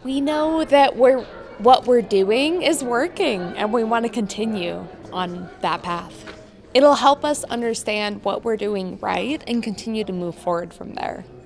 We know that what we're doing is working and we want to continue on that path. It'll help us understand what we're doing right and continue to move forward from there.